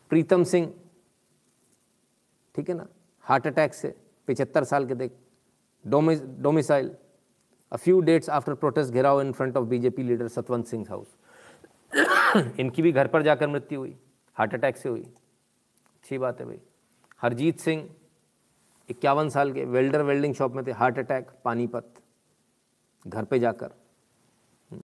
प्रीतम सिंह, ठीक है ना, हार्ट अटैक से 75 साल के थे, domicile a few dates after protest घेराव in front of BJP leader Satwant Singh house. इनकी भी घर पर जाकर मृत्यु हुई, हार्ट अटैक से हुई। अच्छी बात है भाई। हरजीत सिंह 51 साल के, वेल्डर, वेल्डिंग शॉप में थे, हार्ट अटैक पानीपत, घर पे जाकर।